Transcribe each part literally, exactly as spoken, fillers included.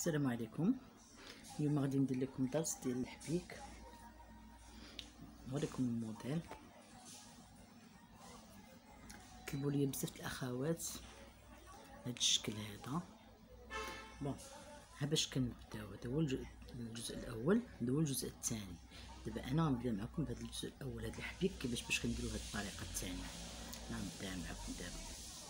السلام عليكم. اليوم غادي ندير لكم درس ديال الحبيك. نوريكم الموديل. طلبوا لي بزاف الاخوات هذا الشكل هذا. بون ها باش كنبداو. هذا هو الجزء الاول، هذا هو الجزء الثاني. دابا انا غنبدا معكم بهذا الجزء الاول، هذا الحبيك كيفاش باش كنديروا هذه الطريقه الثانيه. غنبدا معكم دابا.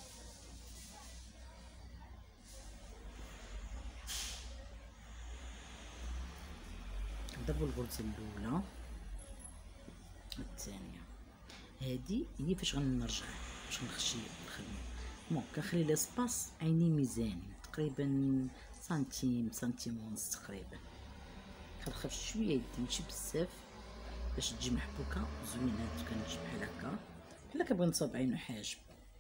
نضربوا الغرزه الاولى الثانيه. هذه هي فاش غنرجع باش نخشي الخدمه. بون كنخلي لاسباس عيني ميزاني تقريبا سنتيم سنتيم ونص تقريبا. كنخرج شويه يدي ماشي بزاف باش تجي محبوكه زوينه. كنجي بحال هكا بحال كنبغي نصاوب عينو حاجب.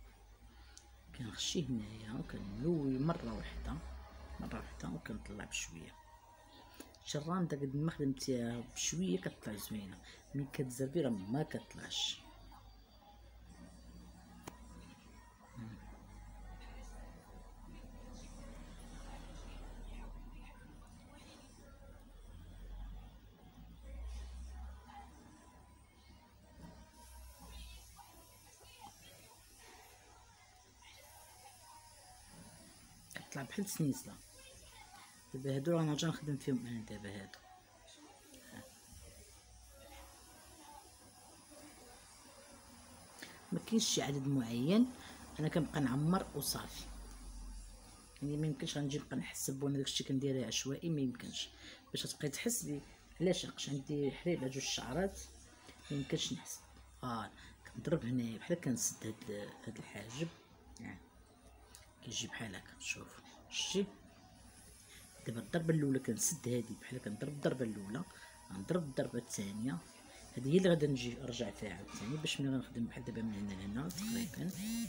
كنخشي هنايا وكنلوي مره واحده مره واحده وكنطلع بشويه. الشرانده قد ما خدمتيها بشويه كتطلع زوينه، ملي كتزربي راه ما كتطلعش. كتطلع بحال السنيسله. دابا هادو غنرجع نخدم فيهم انا دابا هادو. ما كاينش شي عدد معين، انا كنبقى نعمر وصافي. يعني ما يمكنش غنجي نبقى نحسب وانا داكشي كنديرها عشوائي، ما يمكنش. باش تبقاي تحس بي علاش عقش عندي حريبه جوج شعرات ما يمكنش نحسب. اه كنضرب هنايا بحال كنسد هاد هاد الحاجب. يعني كيجي بحال هكا. شوف شتي دابا الضربه الاولى كنسد هادي بحال كنضرب الضربه الاولى، غنضرب الضربه الثانيه. هذه هي اللي غادي نجي نرجع فيها عاوتاني باش ملي غنخدم بحال دابا من هنا لهنا تقريبا.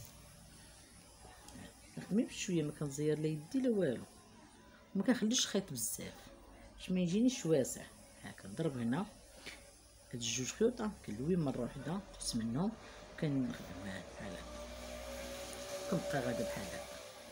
نخدم بشويه ما كنزير لا يدي لا والو، وما كنخليش الخيط بزاف باش ما يجينيش واسع. هاكا نضرب هنا هاد الجوج خيوطه كنلوي مره واحده تحس منهم كنخدم بحال هكا. كنبقى غادا بحال هكا.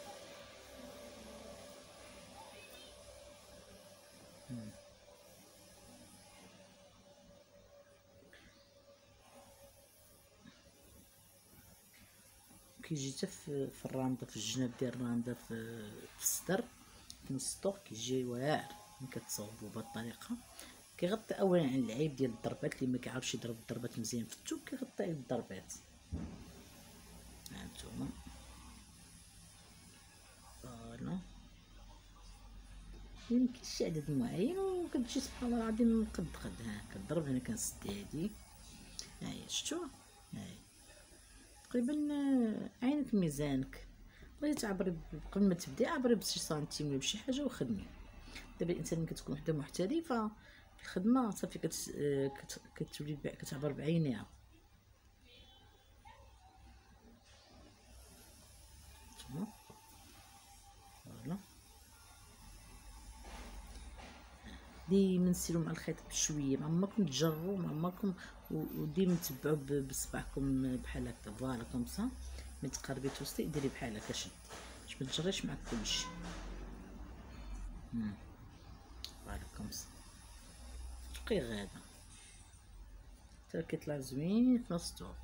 كيجي حتى في الرانده، في الجناب ديال الرانده، في الصدر في السطور كيجي واعر. ملي كتصاوبو بهاد الطريقه كيغطي اولا عن العيب ديال الضربات. اللي ما كيعرفش يضرب الضربات مزيان في الثوب كيغطي على الضربات. هانتوما فوالا ميمكنش شي عدد معين، وكتجي سبحان الله العظيم قد قد. ها كنضرب هنا كنسد هادي. هاهي شفتو، هاهي تقريبا عينك ميزانك. بغيتي تعبري قبل ما تبداي عبري بشي سنتيم ولا بشي حاجه وخدمي. دابا الانسان ملي كتكون وحده محترفه في الخدمه صافي كت... كت... كتولي كتعبر بعينيها. تما فوالا ديما نسيرو مع الخيط بشويه، ما عمركم تجروا، ما عمركم، وديما تبعوا بصبعكم بحال هكا. فوالا كومسا ملي تقربي توصلي ديري بحال هكا شدي باش ما تجريش معاك كلشي. فوالا كومسا تبقي غاده حتى كيطلع زوين في نص الطوق.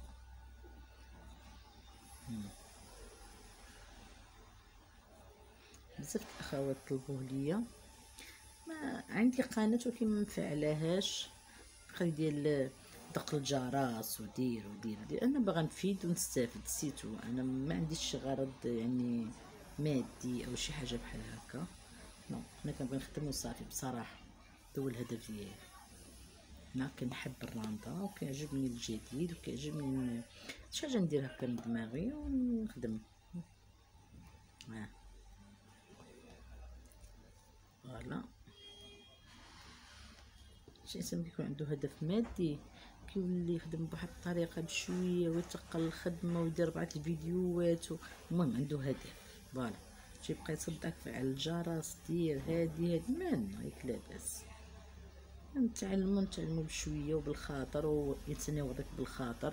بزاف الاخوات طلبوه ليا. ما عندي قناه ولكن ما مفعلاهاش بقى ديال دق الجرس ودير ودير ودير. انا باغا نفيد ونستافد سيتو. انا ما عنديش شي غرض يعني مادي او شي حاجه بحال هكا. نو انا كنبغي نخدم وصافي بصراحه. هذا هو الهدف ديالي. انا كنحب الراندا وكيعجبني الجديد وكيعجبني شي حاجه ندير هكا من دماغي ونخدم. ها فوالا شي انسان كيكون عنده هدف مادي كيولي يخدم بواحد الطريقه بشويه ويتقل الخدمه ويدير بعض الفيديوهات. المهم عنده هدف. فوالا تيبقى يصدعك على الجرس دير هادي هادي مالنا ياك لاباس. نتعلمو نتعلمو بشويه وبالخاطر، والانسان ياخدك بالخاطر.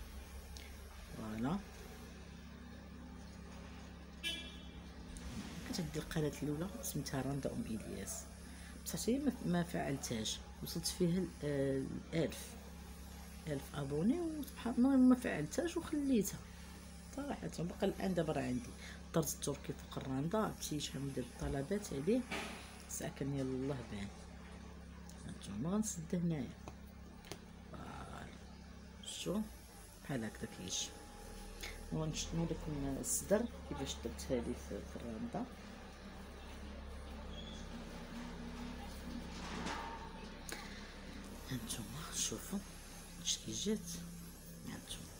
فوالا بغيت ندير القناه الاولى سميتها رندا ام الياس، بصح هي ما فعلتهاش، وصلت فيها الالف الف ابوني وسبحان الله ما فعلتهاش وخليتها صراحه. باقا الان دابا راه عندي الطرز التركي فوق الرندا، عرفتي شحال ندير الطلبات عليه ساعه كان يلاه بان. هانتوما غنسد هنايا شتو بحال هكذا كيجي. ونشنو لكم الصدر كيفاش درت هذه في الرندا. هانتوما شوفوا اش كي جات، هانتوما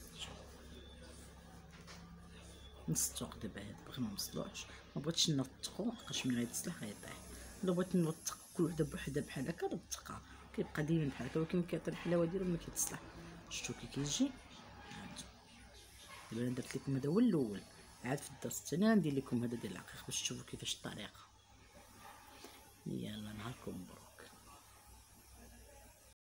نسطوق دابا هاد باغي ما مسلوعش، ما بغيتش نوثقو لحقاش ملي غيتسلح غيطيح. الا بغيت نوثق كل وحده بوحدها بحال هكا نوثقها كيبقى دايما بحال هكا، ولكن كيعطي الحلاوه ديالو ملي كيتصلح. شفتو كي كيجي. دابا انا درت لكم هذا هو الاول، عاد في الدرس الثاني غندير لكم هذا ديال العقيق باش تشوفوا كيفاش الطريقه. يلا نهاركم مبروك.